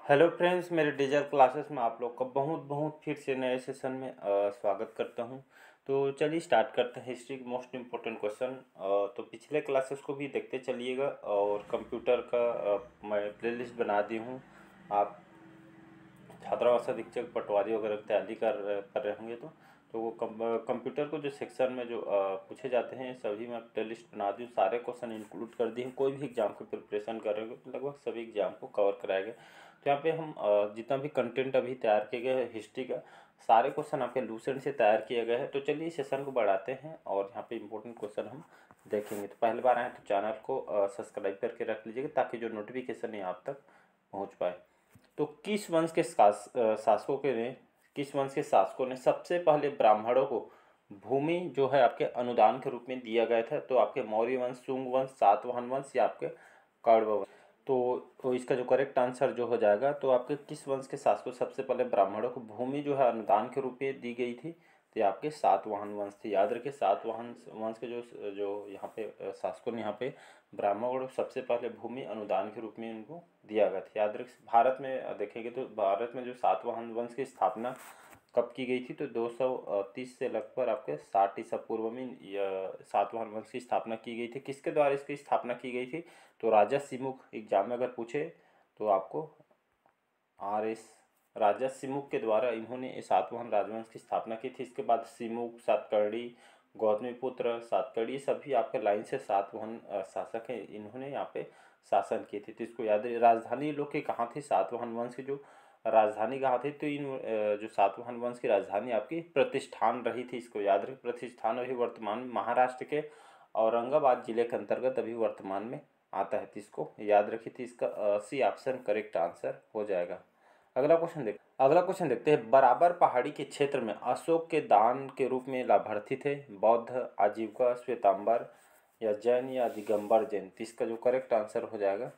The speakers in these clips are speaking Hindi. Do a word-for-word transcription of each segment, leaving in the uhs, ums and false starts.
हेलो फ्रेंड्स, मेरे डिजिटल क्लासेस में आप लोग का बहुत बहुत फिर से नए सेशन में अ, स्वागत करता हूं। तो चलिए स्टार्ट करते हैं हिस्ट्री के मोस्ट इम्पोर्टेंट क्वेश्चन। तो पिछले क्लासेस को भी देखते चलिएगा और कंप्यूटर का अ, मैं प्लेलिस्ट बना दी हूं। आप छात्रावास अधीक्षक पटवारी वगैरह की तैयारी कर कर रहे होंगे तो तो वो कम, कंप्यूटर को जो सेक्शन में जो अ, पूछे जाते हैं सभी मैं प्ले लिस्ट बना दी हूँ। सारे क्वेश्चन इंक्लूड कर दिए हैं। कोई भी एग्जाम की प्रिपरेशन कर रहे हो तो लगभग सभी एग्जाम को कवर कराया गया। तो यहाँ पे हम अ, जितना भी कंटेंट अभी तैयार किए गए हिस्ट्री का सारे क्वेश्चन आपके लूसेंट से तैयार किए गए हैं। तो चलिए सेशन को बढ़ाते हैं और यहाँ पे इंपॉर्टेंट क्वेश्चन हम देखेंगे। तो पहली बार आए तो चैनल को सब्सक्राइब करके रख लीजिएगा ताकि जो नोटिफिकेशन है आप तक पहुँच पाए। तो किस वंश के शास शासकों के ने किस वंश के शासकों ने सबसे पहले ब्राह्मणों को भूमि जो है आपके अनुदान के रूप में दिया गया था? तो आपके मौर्य वंश, शुंग वंश, सातवाहन वंश या आपके कौरव वंश? तो, तो इसका जो करेक्ट आंसर जो हो जाएगा, तो आपके किस वंश के शासकों सबसे पहले ब्राह्मणों को भूमि जो है अनुदान के रूप में दी गई थी? तो ये आपके सातवाहन वंश थे। याद रखिए सातवाहन वंश के जो जो यहाँ पे शासकों ने यहाँ पे ब्राह्मणों को सबसे पहले भूमि अनुदान के रूप में इनको दिया गया था। याद रखिए भारत में देखेंगे तो भारत में जो सातवाहन वंश की स्थापना कब की गई थी? तो दो सौ तीस से लगभग आपके साठ ईसा पूर्व में सातवाहन वंश की स्थापना की गई थी। किसके द्वारा इसकी स्थापना की गई थी? तो राजा सिमुक एग्जाम में अगर पूछे तो आपको आर एस राजा सिमुक के द्वारा इन्होंने सातवाहन राजवंश की स्थापना की थी। इसके बाद सिमुक, सातकर्णी, गौतमीपुत्र, सातकर्णी सभी आपके लाइन से सातवाहन शासक हैं, इन्होंने यहाँ पे शासन किए थे। तो इसको याद रखिए। राजधानी लोग की कहाँ थी? सातवाहन वंश की जो राजधानी कहाँ थी? तो इन जो सातवाहन वंश की राजधानी आपकी प्रतिष्ठान रही थी। इसको याद रखिए। प्रतिष्ठान अभी वर्तमान में महाराष्ट्र के औरंगाबाद जिले के अंतर्गत अभी वर्तमान में आता है। तो इसको याद रखिए। थी इसका सी ऑप्शन करेक्ट आंसर हो जाएगा। अगला क्वेश्चन देख अगला क्वेश्चन देखते हैं। बराबर पहाड़ी के क्षेत्र में अशोक के दान के रूप में लाभार्थी थे? बौद्ध, आजीविका, श्वेतांबर या जैन या दिगंबर जैन? तो इसका जो करेक्ट आंसर हो जाएगा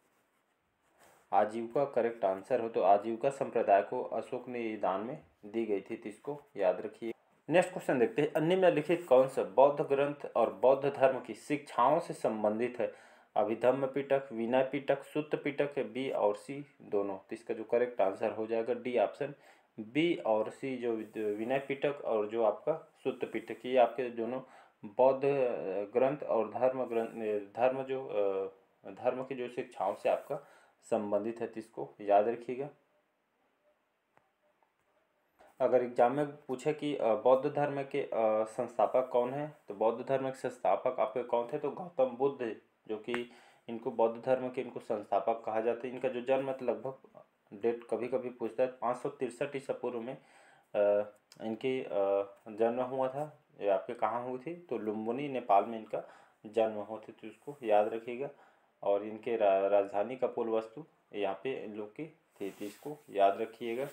आजीविका करेक्ट आंसर हो। तो आजीविका संप्रदाय को अशोक ने दान में दी गई थी। तो इसको याद रखिए। नेक्स्ट क्वेश्चन देखते हैं। निम्नलिखित कौन सा बौद्ध ग्रंथ और बौद्ध धर्म की शिक्षाओं से संबंधित है? अभिधम्म पिटक, विनय पिटक, सुत्त पिटक, बी और सी दोनों? तो इसका जो करेक्ट आंसर हो जाएगा डी ऑप्शन बी और सी, जो विनय पिटक और जो आपका सुत्त पिटक, ये आपके दोनों बौद्ध ग्रंथ और धर्म ग्रंथ धर्म जो धर्म की जो शिक्षाओं से आपका संबंधित है। तो इसको याद रखिएगा। अगर एग्जाम में पूछे कि बौद्ध धर्म के संस्थापक कौन है, तो बौद्ध धर्म के संस्थापक आपके कौन थे? तो गौतम बुद्ध, जो कि इनको बौद्ध धर्म के इनको संस्थापक कहा जाता है। इनका जो जन्म लगभग डेट कभी कभी पूछता है पाँच सौ तिरसठ ईसा पूर्व में इनकी जन्म हुआ था। ये आपके कहाँ हुई थी? तो लुम्बिनी नेपाल में इनका जन्म हुआ था। तो इसको याद रखिएगा। और इनके रा, राजधानी कपिलवस्तु यहाँ पे इन लोग की थी। तो इसको याद रखिएगा।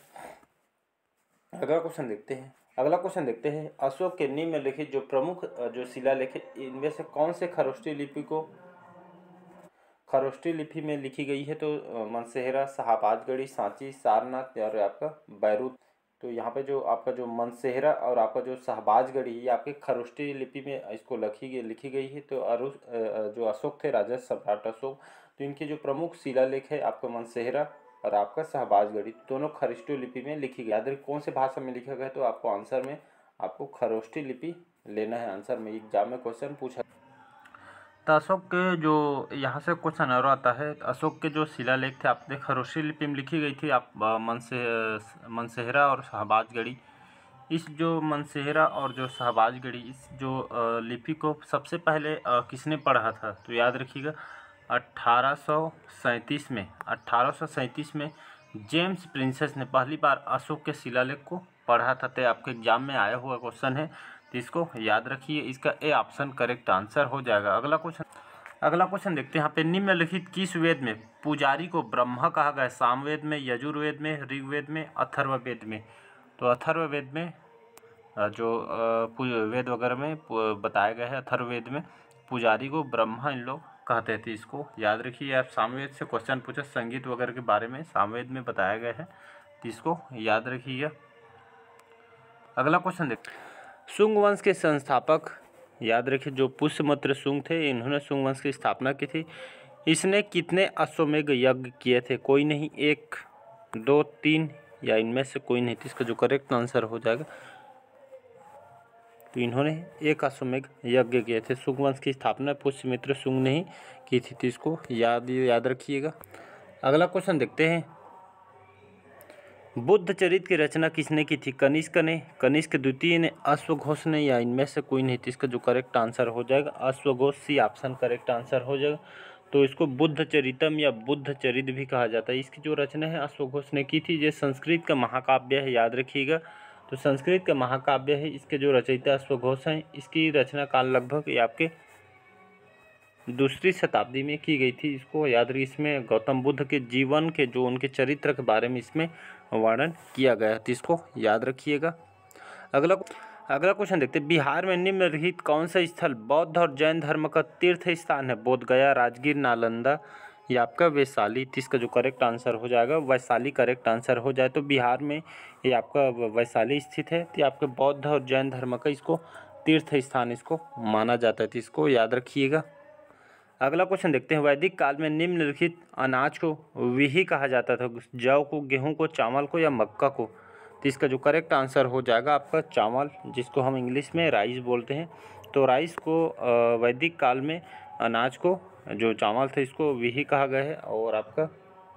अगला क्वेश्चन देखते हैं अगला क्वेश्चन देखते हैं अशोक के निम्नलिखित जो प्रमुख जो शिलालेख इनमें से कौन से खरोष्टी लिपि को खरोष्टी लिपि में लिखी गई है? तो मनसेहरा, शाहबाजगढ़ी, सांची, सारनाथ और आपका बैरूत। तो यहाँ पे जो आपका जो मनसेहरा और आपका जो शाहबाजगढ़ी ये आपके खरोष्टी लिपि में इसको लिखी गई लिखी गई है। तो अरु जो अशोक थे, राजा सम्राट अशोक, तो इनके जो प्रमुख शिलालेख है आपका मनसेहरा और आपका शाहबाजगढ़ी दोनों खरोष्टी लिपि में लिखी गई। याद रखिए कौन से भाषा में लिखा गया? तो आपको आंसर में आपको खरोष्टी लिपि लेना है। आंसर में एग्जाम में क्वेश्चन पूछा। तो अशोक के जो यहाँ से क्वेश्चन और आता है, अशोक के जो शिलालेख थे आपने खरोष्टी लिपि में लिखी गई थी आप मनसे मनसेहरा और शाहबाजगढ़ी। इस जो मनसेहरा और जो शाहबाजगढ़ी इस जो लिपि को सबसे पहले किसने पढ़ा था? तो याद रखिएगा अट्ठारह सौ सैंतीस में अट्ठारह सौ सैंतीस में जेम्स प्रिंसेस ने पहली बार अशोक के शिलालेख को पढ़ा था। तो आपके एग्जाम में आया हुआ क्वेश्चन है। तो इसको याद रखिए। इसका ए ऑप्शन करेक्ट आंसर हो जाएगा। अगला क्वेश्चन अगला क्वेश्चन देखते हैं। यहाँ पे निम्नलिखित किस वेद में पुजारी को ब्रह्मा कहा गया? सामवेद में, यजुर्वेद में, ऋग्वेद में, अथर्ववेद में? तो अथर्ववेद में जो वेद वगैरह में बताया गया है, अथर्ववेद में पुजारी को ब्रह्मा इन लोग कहते थे। इसको याद रखिए। आप सामवेद से क्वेश्चन पूछे संगीत वगैरह के बारे में, सामवेद में बताया गया है। तो इसको याद रखिएगा। अगला क्वेश्चन देखते हैं। शुंग वंश के संस्थापक याद रखिए जो पुष्यमित्र शुंग थे, इन्होंने शुंग वंश की स्थापना की थी। इसने कितने अश्वमेध यज्ञ किए थे? कोई नहीं, एक दो तीन या इनमें से कोई नहीं, तो इसका जो करेक्ट आंसर हो जाएगा, तो इन्होंने एक अश्वमेघ यज्ञ किए थे। शुंग वंश की स्थापना पुष्यमित्र शुंग ने ही की थी, तो इसको याद याद रखिएगा। अगला क्वेश्चन देखते हैं, बुद्ध चरित की रचना किसने की थी? कनिष्क ने, कनिष्क द्वितीय ने, अश्वघोष ने, या इनमें से कोई नहीं, तो इसका जो करेक्ट आंसर हो जाएगा अश्वघोष, सी ऑप्शन करेक्ट आंसर हो जाएगा। तो इसको बुद्ध चरितम या बुद्ध चरित भी कहा जाता है। इसकी जो रचना है अश्वघोष ने की थी। ये संस्कृत का महाकाव्य है, याद रखिएगा। तो संस्कृत का महाकाव्य है, इसके जो रचयिता अश्वघोष हैं, इसकी रचना काल लगभग ये आपके दूसरी शताब्दी में की गई थी। इसको याद रखिए। इसमें गौतम बुद्ध के जीवन के जो उनके चरित्र के बारे में इसमें वर्णन किया गया है, तो इसको याद रखिएगा। अगला अगला क्वेश्चन देखते हैं, बिहार में निम्नलिखित कौन सा स्थल बौद्ध और जैन धर्म का तीर्थ स्थान है? बोध गया, राजगीर, नालंदा या आपका वैशाली। तो इसका जो करेक्ट आंसर हो जाएगा वैशाली करेक्ट आंसर हो जाए। तो बिहार में ये आपका वैशाली स्थित है, तो आपके बौद्ध और जैन धर्म का इसको तीर्थ स्थान इसको माना जाता है, तो इसको याद रखिएगा। अगला क्वेश्चन देखते हैं, वैदिक काल में निम्नलिखित अनाज को विही कहा जाता था? जौ को, गेहूं को, चावल को या मक्का को? तो इसका जो करेक्ट आंसर हो जाएगा आपका चावल, जिसको हम इंग्लिश में राइस बोलते हैं। तो राइस को वैदिक काल में अनाज को जो चावल था इसको विही कहा गया है। और आपका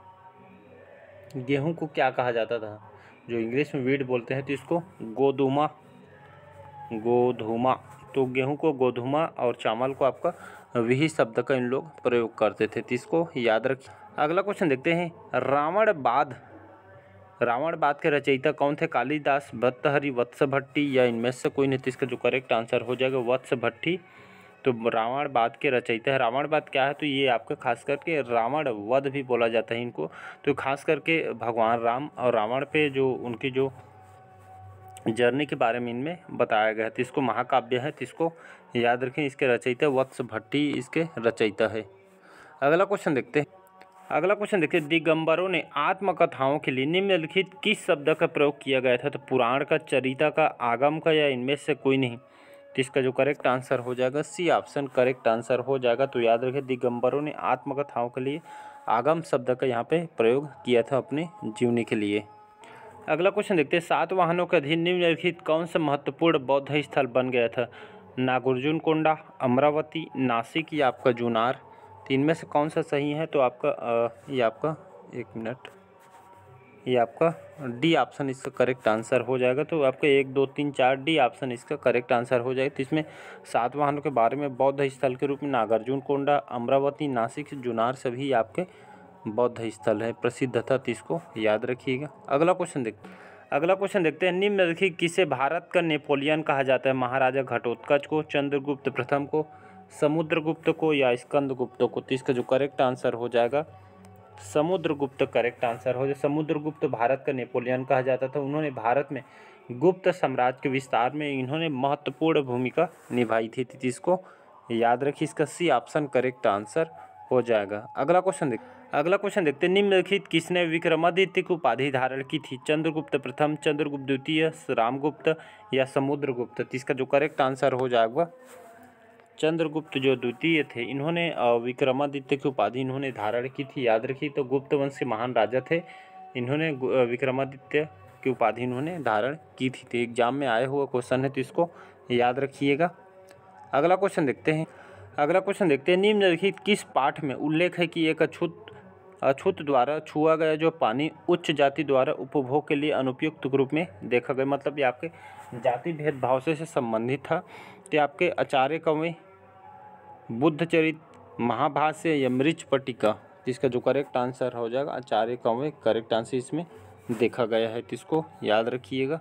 गेहूं को क्या कहा जाता था? जो इंग्लिश में वीट बोलते हैं, तो इसको गोधुमा गोधुमा तो गेहूं को गोधुमा और चावल को आपका विही शब्द का इन लोग प्रयोग करते थे, तो इसको याद रखिए। अगला क्वेश्चन देखते हैं, रावण बाध रावण बाध के रचयिता कौन थे? कालिदास, भर्तृहरि, वत्स भट्टी या इनमें से कोई नहीं, तो इसका जो करेक्ट आंसर हो जाएगा वत्स भट्टी। तो रावण बाध के रचयिता है। रावण बाध क्या है? तो ये आपका खास करके रावण वध भी बोला जाता है इनको। तो खास करके भगवान राम और रावण पे जो उनकी जो जर्नी के बारे में इनमें बताया गया है, तो इसको महाकाव्य है, तो इसको याद रखें। इसके रचयिता वत्स भट्टी इसके रचयिता है। अगला क्वेश्चन देखते हैं अगला क्वेश्चन देखते हैं, दिगंबरों ने आत्मकथाओं के लिए निम्नलिखित किस शब्द का प्रयोग किया गया था? तो पुराण का, चरिता का, आगम का या इनमें से कोई नहीं, तो इसका जो करेक्ट आंसर हो जाएगा सी ऑप्शन करेक्ट आंसर हो जाएगा। तो याद रखें, दिगंबरों ने आत्मकथाओं के लिए आगम शब्द का यहाँ पे प्रयोग किया था अपने जीवनी के लिए। अगला क्वेश्चन देखते हैं, सातवाहनों के अधीन निम्नलिखित कौन सा महत्वपूर्ण बौद्ध स्थल बन गया था? नागार्जुन कोंडा, अमरावती, नासिक या आपका जूनार? तो इनमें से कौन सा सही है? तो आपका आ, ये आपका एक मिनट ये आपका डी ऑप्शन इसका करेक्ट आंसर हो जाएगा। तो आपका एक दो तीन चार डी ऑप्शन इसका करेक्ट आंसर हो जाएगा। तो इसमें सातवाहनों के बारे में बौद्ध स्थल के रूप में नागार्जुन कोंडा, अमरावती, नासिक, जूनार सभी आपके बौद्ध स्थल है, प्रसिद्ध था, तो इसको याद रखिएगा। अगला क्वेश्चन देखते अगला क्वेश्चन देखते हैं, निम्नलिखित किसे भारत का नेपोलियन कहा जाता है? महाराजा घटोत्कच को, चंद्रगुप्त प्रथम को, समुद्रगुप्त को या स्कंदगुप्त को? तो इसका जो करेक्ट आंसर हो जाएगा समुद्रगुप्त करेक्ट आंसर हो जाए। समुद्रगुप्त भारत का नेपोलियन कहा जाता था। उन्होंने भारत में गुप्त साम्राज्य के विस्तार में इन्होंने महत्वपूर्ण भूमिका निभाई थी, तो इसको याद रखिए। इसका सी ऑप्शन करेक्ट आंसर हो जाएगा। अगला क्वेश्चन देख अगला क्वेश्चन देखते हैं, निम्नलिखित किसने विक्रमादित्य की उपाधि धारण की थी? चंद्रगुप्त प्रथम, चंद्रगुप्त द्वितीय, रामगुप्त या समुद्रगुप्त? तो इसका जो करेक्ट आंसर हो जाएगा चंद्रगुप्त जो द्वितीय थे, इन्होंने विक्रमादित्य की उपाधि इन्होंने धारण की थी, याद रखिए। तो गुप्त वंश के महान राजा थे, इन्होंने विक्रमादित्य की उपाधि इन्होंने धारण की थी। तो एग्जाम में आया हुआ क्वेश्चन है, तो इसको याद रखिएगा। अगला क्वेश्चन देखते हैं अगला क्वेश्चन देखते हैं निम्नलिखित किस पाठ में उल्लेख है कि एक अछूत अछूत द्वारा छुआ गया जो पानी उच्च जाति द्वारा उपभोग के लिए अनुपयुक्त रूप में देखा गया? मतलब ये आपके जाति भेदभाव से, से संबंधित था। तो आपके आचार्य कवि, बुद्धचरित, महाभाष्य या मृच्छपट्टिका? इसका जो करेक्ट आंसर हो जाएगा आचार्य कवि करेक्ट आंसर इसमें देखा गया है, तो इसको याद रखिएगा।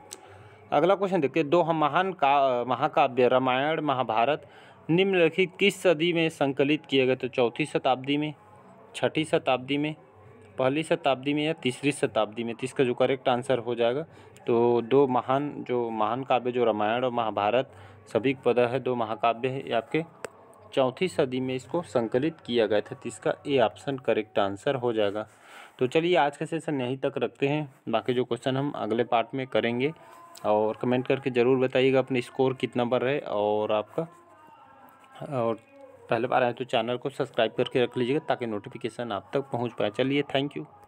अगला क्वेश्चन देखते हैं, दो महान का महाकाव्य रामायण महाभारत निम्नलिखित किस सदी में संकलित किए गए? तो चौथी शताब्दी में, छठी शताब्दी में, पहली शताब्दी में या तीसरी शताब्दी में? तो इसका जो करेक्ट आंसर हो जाएगा, तो दो महान जो महान काव्य जो रामायण और महाभारत सभी को पता है, दो महाकाव्य है, ये आपके चौथी सदी में इसको संकलित किया गया था, तो इसका ए ऑप्शन करेक्ट आंसर हो जाएगा। तो चलिए आज का सेशन यहीं तक रखते हैं, बाकी जो क्वेश्चन हम अगले पार्ट में करेंगे। और कमेंट करके ज़रूर बताइएगा अपने स्कोर कितना बढ़ रहा है, और आपका और पहले बार आए तो चैनल को सब्सक्राइब करके रख लीजिएगा ताकि नोटिफिकेशन आप तक पहुंच पाए। चलिए, थैंक यू।